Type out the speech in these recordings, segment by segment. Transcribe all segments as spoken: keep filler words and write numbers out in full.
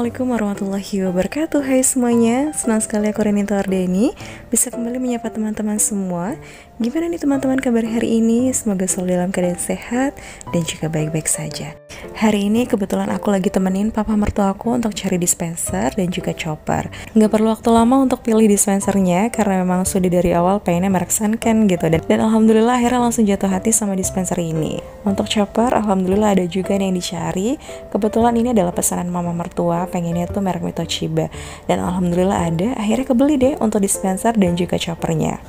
Assalamualaikum warahmatullahi wabarakatuh. Hai semuanya, senang sekali aku Reninto Ardeni bisa kembali menyapa teman-teman semua. Gimana nih teman-teman kabar hari ini? Semoga selalu dalam keadaan sehat dan juga baik-baik saja. Hari ini kebetulan aku lagi temenin papa mertua aku untuk cari dispenser dan juga chopper. Nggak perlu waktu lama untuk pilih dispensernya karena memang sudah dari awal pengennya merek Sanken gitu. Dan, dan alhamdulillah akhirnya langsung jatuh hati sama dispenser ini. Untuk chopper alhamdulillah ada juga yang dicari. Kebetulan ini adalah pesanan mama mertua, pengennya tuh merek Mitoshiba. Dan alhamdulillah ada, akhirnya kebeli deh untuk dispenser dan juga choppernya.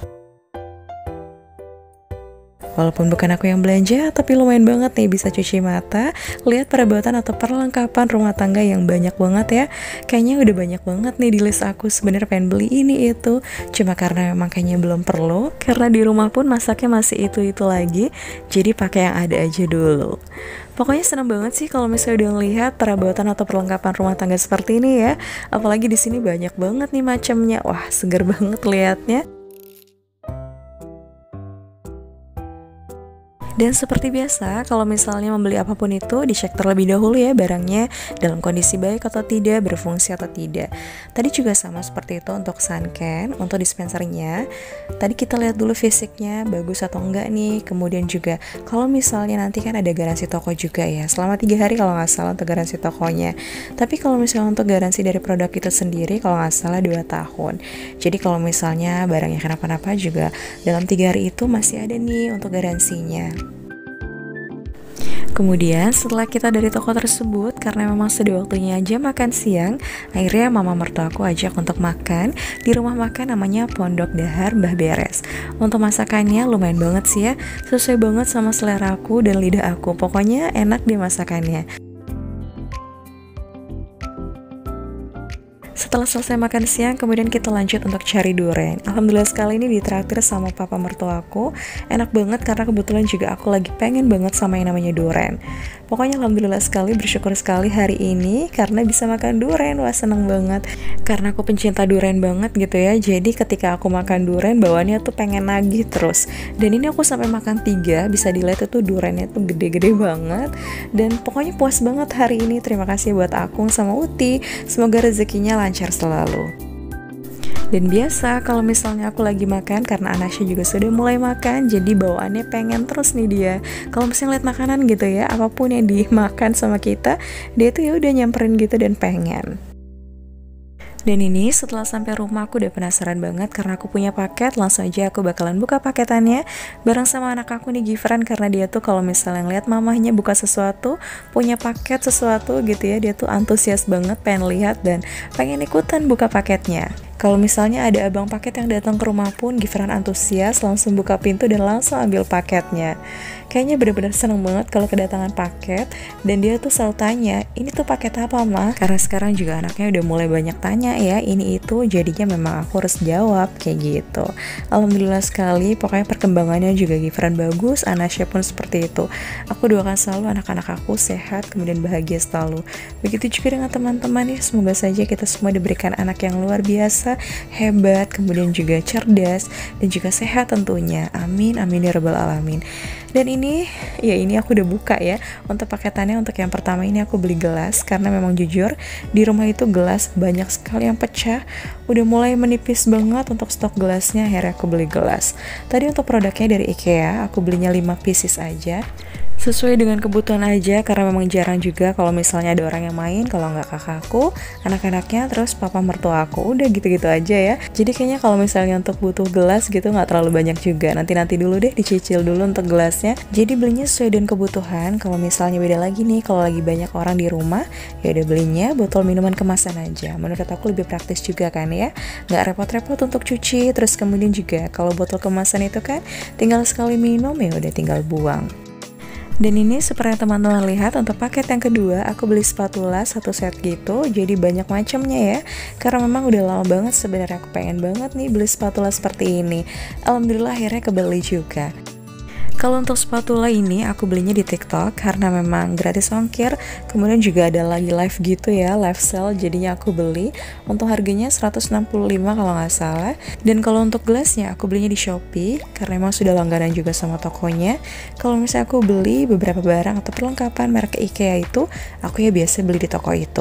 Walaupun bukan aku yang belanja, tapi lumayan banget nih bisa cuci mata, lihat perabotan atau perlengkapan rumah tangga yang banyak banget ya. Kayaknya udah banyak banget nih di list aku, sebenarnya pengen beli ini itu. Cuma karena memang kayaknya belum perlu, karena di rumah pun masaknya masih itu-itu lagi, jadi pakai yang ada aja dulu. Pokoknya seneng banget sih kalau misalnya udah ngelihat perabotan atau perlengkapan rumah tangga seperti ini ya. Apalagi di sini banyak banget nih macamnya. Wah, seger banget liatnya. Dan seperti biasa, kalau misalnya membeli apapun itu, dicek terlebih dahulu ya barangnya dalam kondisi baik atau tidak, berfungsi atau tidak. Tadi juga sama seperti itu untuk Sanken, untuk dispensernya. Tadi kita lihat dulu fisiknya, bagus atau enggak nih. Kemudian juga, kalau misalnya nanti kan ada garansi toko juga ya, selama tiga hari kalau nggak salah untuk garansi tokonya. Tapi kalau misalnya untuk garansi dari produk itu sendiri, kalau nggak salah dua tahun. Jadi kalau misalnya barangnya kenapa-napa juga, dalam tiga hari itu masih ada nih untuk garansinya. Kemudian setelah kita dari toko tersebut, karena memang sudah waktunya aja makan siang, akhirnya mama mertua aku ajak untuk makan di rumah makan namanya Pondok Dahar Mbah Beres. Untuk masakannya lumayan banget sih ya, sesuai banget sama selera aku dan lidah aku. Pokoknya enak deh masakannya. Setelah selesai makan siang, kemudian kita lanjut untuk cari durian. Alhamdulillah sekali ini ditraktir sama papa mertua aku. Enak banget karena kebetulan juga aku lagi pengen banget sama yang namanya durian. Pokoknya alhamdulillah sekali, bersyukur sekali hari ini karena bisa makan durian. Wah, seneng banget. Karena aku pencinta durian banget gitu ya. Jadi ketika aku makan durian, bawaannya tuh pengen nagih terus. Dan ini aku sampai makan tiga, bisa dilihat itu duriannya tuh gede-gede banget. Dan pokoknya puas banget hari ini. Terima kasih buat Akung sama Uti. Semoga rezekinya lancar selalu. Dan biasa kalau misalnya aku lagi makan, karena Anasya juga sudah mulai makan, jadi bawaannya pengen terus nih dia. Kalau misalnya lihat makanan gitu ya, apapun yang dimakan sama kita, dia tuh ya udah nyamperin gitu dan pengen. Dan ini setelah sampai rumah aku udah penasaran banget karena aku punya paket, langsung aja aku bakalan buka paketannya bareng sama anak aku nih Gifran, karena dia tuh kalau misalnya ngeliat mamahnya buka sesuatu, punya paket sesuatu gitu ya, dia tuh antusias banget pengen lihat dan pengen ikutan buka paketnya. Kalau misalnya ada abang paket yang datang ke rumah pun, Gifran antusias langsung buka pintu dan langsung ambil paketnya. Kayaknya bener-bener seneng banget kalau kedatangan paket. Dan dia tuh selalu tanya, ini tuh paket apa mah? Karena sekarang juga anaknya udah mulai banyak tanya ya, ini itu, jadinya memang aku harus jawab kayak gitu. Alhamdulillah sekali, pokoknya perkembangannya juga Gifran bagus, Anasya pun seperti itu. Aku doakan selalu anak-anak aku sehat, kemudian bahagia selalu. Begitu juga dengan teman-teman ya, semoga saja kita semua diberikan anak yang luar biasa, hebat, kemudian juga cerdas, dan juga sehat tentunya. Amin, amin ya rabbal alamin. Dan ini, ya ini aku udah buka ya. Untuk paketannya, untuk yang pertama ini aku beli gelas, karena memang jujur, di rumah itu gelas banyak sekali yang pecah. Udah mulai menipis banget untuk stok gelasnya, akhirnya aku beli gelas. Tadi untuk produknya dari IKEA, aku belinya lima pieces aja. Sesuai dengan kebutuhan aja, karena memang jarang juga kalau misalnya ada orang yang main, kalau nggak kakakku, anak-anaknya, terus papa mertua aku, udah gitu-gitu aja ya. Jadi kayaknya kalau misalnya untuk butuh gelas gitu nggak terlalu banyak juga, nanti-nanti dulu deh dicicil dulu untuk gelasnya. Jadi belinya sesuai dengan kebutuhan. Kalau misalnya beda lagi nih, kalau lagi banyak orang di rumah, ya udah belinya botol minuman kemasan aja. Menurut aku lebih praktis juga kan ya, nggak repot-repot untuk cuci. Terus kemudian juga kalau botol kemasan itu kan tinggal sekali minum ya udah tinggal buang. Dan ini seperti yang teman-teman lihat, untuk paket yang kedua aku beli spatula satu set gitu, jadi banyak macamnya ya. Karena memang udah lama banget sebenarnya aku pengen banget nih beli spatula seperti ini. Alhamdulillah akhirnya kebeli juga. Kalau untuk spatula ini aku belinya di TikTok karena memang gratis ongkir, kemudian juga ada lagi live gitu ya, live sale, jadinya aku beli. Untuk harganya seratus enam puluh lima kalau nggak salah. Dan kalau untuk gelasnya aku belinya di Shopee karena memang sudah langganan juga sama tokonya. Kalau misalnya aku beli beberapa barang atau perlengkapan merek IKEA itu, aku ya biasa beli di toko itu.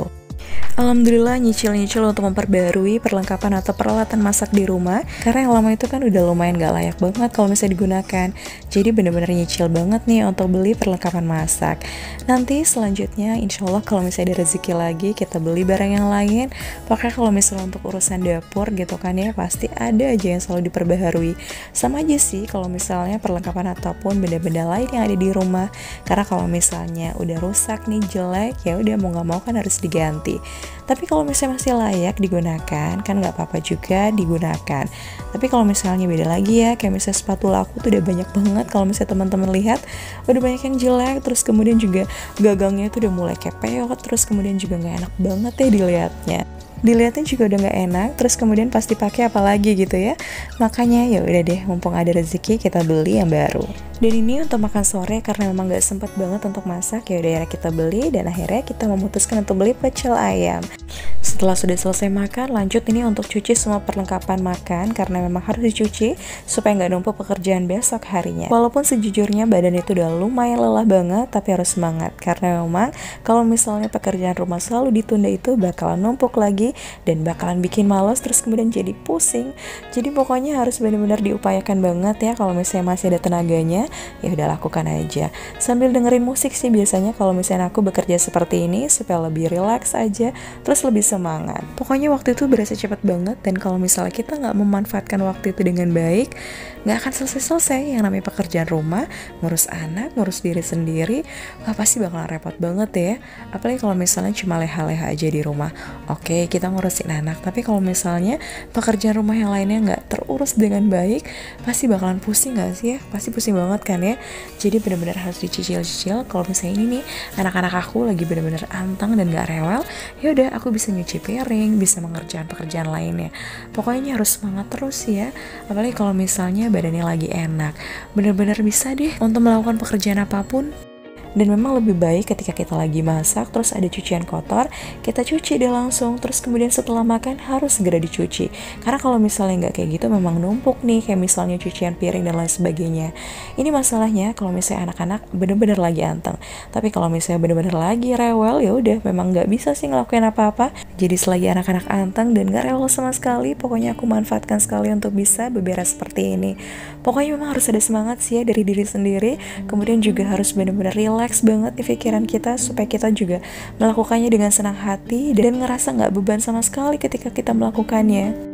Alhamdulillah nyicil-nyicil untuk memperbarui perlengkapan atau peralatan masak di rumah, karena yang lama itu kan udah lumayan gak layak banget kalau misalnya digunakan. Jadi bener-bener nyicil banget nih untuk beli perlengkapan masak. Nanti selanjutnya insya Allah kalau misalnya ada rezeki lagi kita beli barang yang lain. Pokoknya kalau misalnya untuk urusan dapur gitu kan ya, pasti ada aja yang selalu diperbaharui. Sama aja sih kalau misalnya perlengkapan ataupun benda-benda lain yang ada di rumah. Karena kalau misalnya udah rusak nih, jelek, ya udah mau gak mau kan harus diganti. Tapi kalau misalnya masih layak digunakan, kan nggak apa-apa juga digunakan. Tapi kalau misalnya beda lagi ya, kayak misalnya spatula aku tuh udah banyak banget. Kalau misalnya teman-teman lihat, udah banyak yang jelek. Terus kemudian juga gagangnya tuh udah mulai kepeot. Terus kemudian juga nggak enak banget ya dilihatnya. Dilihatnya juga udah nggak enak, terus kemudian pasti pakai apa lagi gitu ya. Makanya ya udah deh, mumpung ada rezeki kita beli yang baru. Dan ini untuk makan sore karena memang nggak sempet banget untuk masak, ya udah kita beli dan akhirnya kita memutuskan untuk beli pecel ayam. Setelah sudah selesai makan, lanjut ini untuk cuci semua perlengkapan makan karena memang harus dicuci supaya nggak numpuk pekerjaan besok harinya. Walaupun sejujurnya badan itu udah lumayan lelah banget, tapi harus semangat karena memang kalau misalnya pekerjaan rumah selalu ditunda itu bakalan numpuk lagi dan bakalan bikin males, terus kemudian jadi pusing. Jadi pokoknya harus benar-benar diupayakan banget ya. Kalau misalnya masih ada tenaganya, ya udah lakukan aja sambil dengerin musik sih biasanya kalau misalnya aku bekerja seperti ini, supaya lebih rileks aja, terus lebih semangat. Pokoknya waktu itu berasa cepat banget, dan kalau misalnya kita nggak memanfaatkan waktu itu dengan baik, nggak akan selesai-selesai. Yang namanya pekerjaan rumah, ngurus anak, ngurus diri sendiri, wah pasti bakalan repot banget ya. Apalagi kalau misalnya cuma leha-leha aja di rumah. Oke, kita ngurusin anak, tapi kalau misalnya pekerjaan rumah yang lainnya nggak terurus dengan baik, pasti bakalan pusing nggak sih ya? Pasti pusing banget kan ya. Jadi benar-benar harus dicicil-cicil. Kalau misalnya ini nih anak-anak aku lagi benar-benar antang dan nggak rewel, ya udah aku bisa nyuci piring, bisa mengerjakan pekerjaan lainnya. Pokoknya harus semangat terus ya. Apalagi kalau misalnya badannya lagi enak, benar-benar bisa deh untuk melakukan pekerjaan apapun. Dan memang lebih baik ketika kita lagi masak terus ada cucian kotor, kita cuci deh langsung, terus kemudian setelah makan harus segera dicuci. Karena kalau misalnya nggak kayak gitu memang numpuk nih, kayak misalnya cucian piring dan lain sebagainya. Ini masalahnya kalau misalnya anak-anak bener-bener lagi anteng. Tapi kalau misalnya bener-bener lagi rewel, ya udah memang nggak bisa sih ngelakuin apa-apa. Jadi selagi anak-anak anteng dan nggak rewel sama sekali, pokoknya aku manfaatkan sekali untuk bisa beberes seperti ini. Pokoknya memang harus ada semangat sih ya dari diri sendiri, kemudian juga harus bener-bener relax banget di pikiran kita supaya kita juga melakukannya dengan senang hati dan ngerasa nggak beban sama sekali ketika kita melakukannya.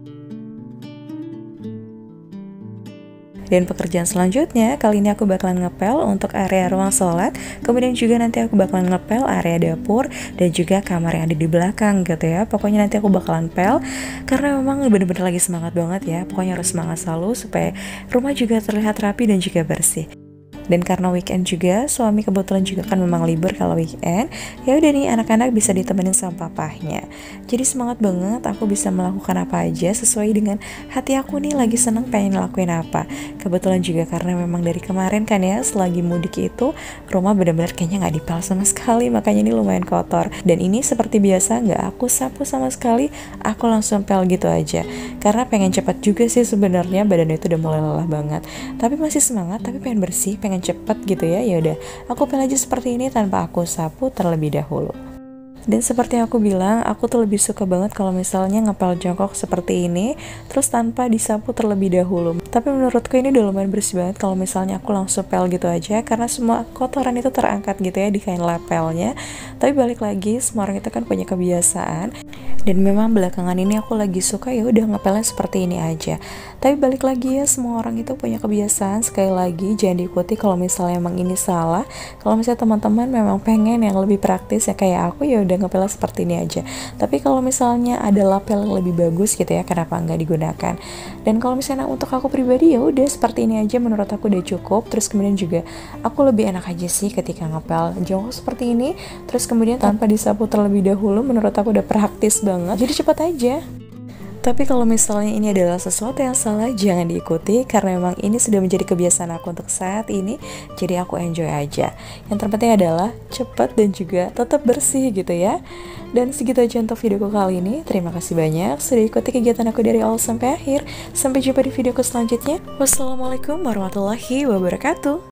Dan pekerjaan selanjutnya, kali ini aku bakalan ngepel untuk area ruang sholat, kemudian juga nanti aku bakalan ngepel area dapur dan juga kamar yang ada di belakang gitu ya. Pokoknya nanti aku bakalan pel karena memang bener-bener lagi semangat banget ya. Pokoknya harus semangat selalu supaya rumah juga terlihat rapi dan juga bersih. Dan karena weekend juga, suami kebetulan juga kan memang libur kalau weekend, ya udah nih anak-anak bisa ditemenin sama papahnya. Jadi semangat banget, aku bisa melakukan apa aja sesuai dengan hati aku nih lagi seneng pengen ngelakuin apa. Kebetulan juga karena memang dari kemarin kan ya, selagi mudik itu rumah benar-benar kayaknya nggak dipel sama sekali, makanya ini lumayan kotor. Dan ini seperti biasa nggak aku sapu sama sekali, aku langsung pel gitu aja. Karena pengen cepat juga sih sebenarnya, badan itu udah mulai lelah banget. Tapi masih semangat, tapi pengen bersih, pengen cepet gitu ya. Ya udah, aku pel aja seperti ini tanpa aku sapu terlebih dahulu. Dan seperti yang aku bilang, aku tuh lebih suka banget kalau misalnya ngepel jongkok seperti ini, terus tanpa disapu terlebih dahulu. Tapi menurutku ini udah lumayan bersih banget kalau misalnya aku langsung pel gitu aja, karena semua kotoran itu terangkat gitu ya di kain lapelnya. Tapi balik lagi, semua orang itu kan punya kebiasaan. Dan memang belakangan ini aku lagi suka ya udah ngepelnya seperti ini aja. Tapi balik lagi ya, semua orang itu punya kebiasaan. Sekali lagi jangan diikuti kalau misalnya emang ini salah. Kalau misalnya teman-teman memang pengen yang lebih praktis ya kayak aku, ya udah ngepelnya seperti ini aja. Tapi kalau misalnya ada lapel yang lebih bagus gitu ya, kenapa nggak digunakan? Dan kalau misalnya untuk aku pribadi ya udah seperti ini aja, menurut aku udah cukup. Terus kemudian juga aku lebih enak aja sih ketika ngepel jongkok seperti ini, terus kemudian tanpa disapu terlebih dahulu, menurut aku udah praktis banget, jadi cepat aja. Tapi kalau misalnya ini adalah sesuatu yang salah, jangan diikuti karena memang ini sudah menjadi kebiasaan aku untuk saat ini, jadi aku enjoy aja. Yang terpenting adalah cepat dan juga tetap bersih gitu ya. Dan segitu aja untuk videoku kali ini. Terima kasih banyak sudah ikuti kegiatan aku dari awal sampai akhir. Sampai jumpa di videoku selanjutnya. Wassalamualaikum warahmatullahi wabarakatuh.